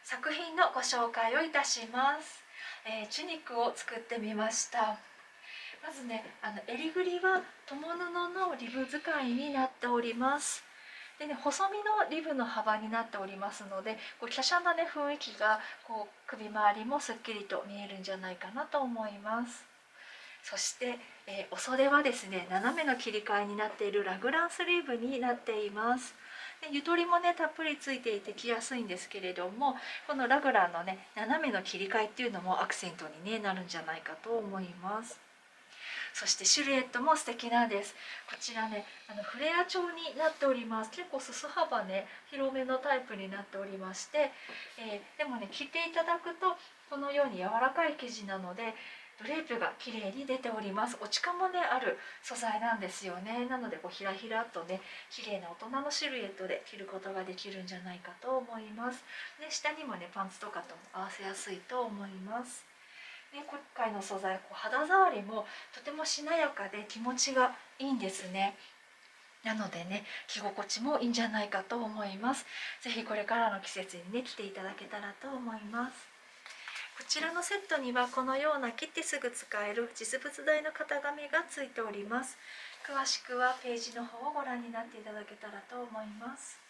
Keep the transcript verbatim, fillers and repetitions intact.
作品のご紹介をいたします。えー、チュニックを作ってみました。まずね、あの襟ぐりは共布のリブ使いになっております。でね、細身のリブの幅になっておりますので、こう華奢な、ね、雰囲気がこう首周りもすっきりと見えるんじゃないかなと思います。そして、えー、お袖はですね、斜めの切り替えになっているラグランスリーブになっています。でゆとりもねたっぷりついていて着やすいんですけれども、このラグランのね斜めの切り替えっていうのもアクセントに、ね、なるんじゃないかと思います。そしてシルエットも素敵なんです。こちらね、あのフレア調になっております。結構裾幅ね広めのタイプになっておりまして、えー、でもね着ていただくとこのように柔らかい生地なのでドレープが綺麗に出ております。落ち感もねある素材なんですよね。なのでこうひらひらとね綺麗な大人のシルエットで着ることができるんじゃないかと思います。で下にもねパンツとかとも合わせやすいと思います。で今回の素材こう肌触りもとてもしなやかで気持ちがいいんですね。なのでね着心地もいいんじゃないかと思います。是非これからの季節にね着ていただけたらと思います。こちらのセットにはこのような切ってすぐ使える実物大の型紙がついております。詳しくはページの方をご覧になっていただけたらと思います。